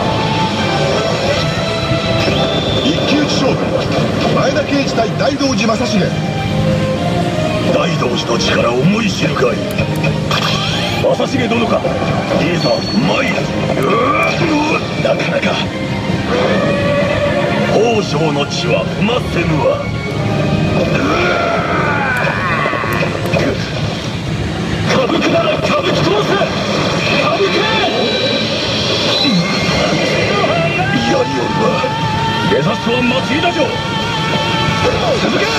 一騎打ち勝負、前田圭一対大道寺正成。 大道寺の力を思い知るかい。正成殿か。いいぞ参る。なかなか北条の血は踏ませぬわ。歌舞伎なら歌舞伎通せ。歌舞伎やりよるわ。目指すは松井田城。続け。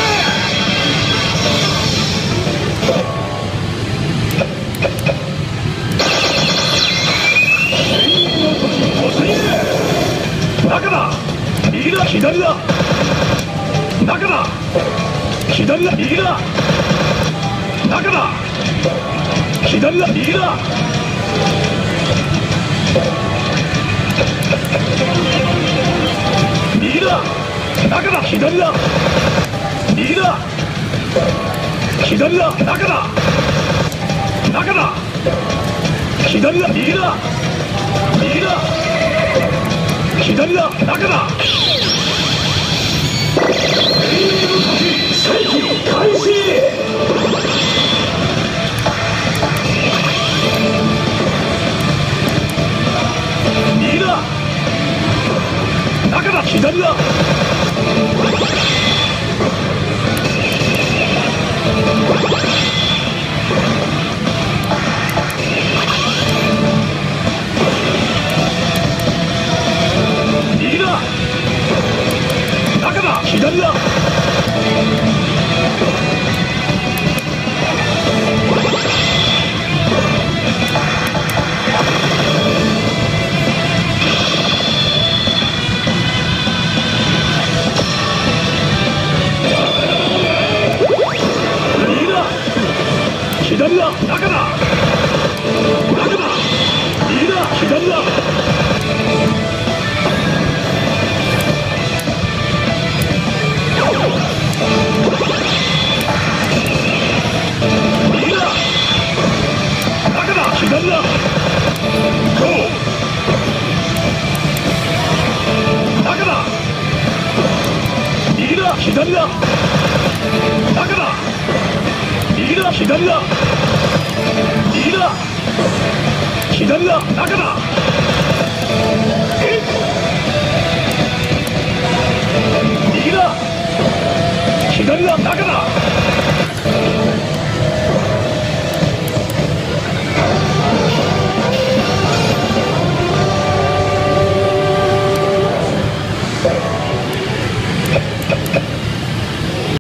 中だ。右だ。左だ。中だ。左だ。右だ。中だ。左だ。右だ。右だ。中だ。左だ。右だ。左だ。中だ。中だ。左だ。右だ。右だ。左だ。中だ。正義開始。右だ。中だ。左だ。右だ。中だ。左だ。左だ。中だ。中だ。右だ。左だ。右だ。中だ。左だ。ゴー。中だ。右だ。左だ。中だ。右だ。左だ。右だ。左だ。中だ。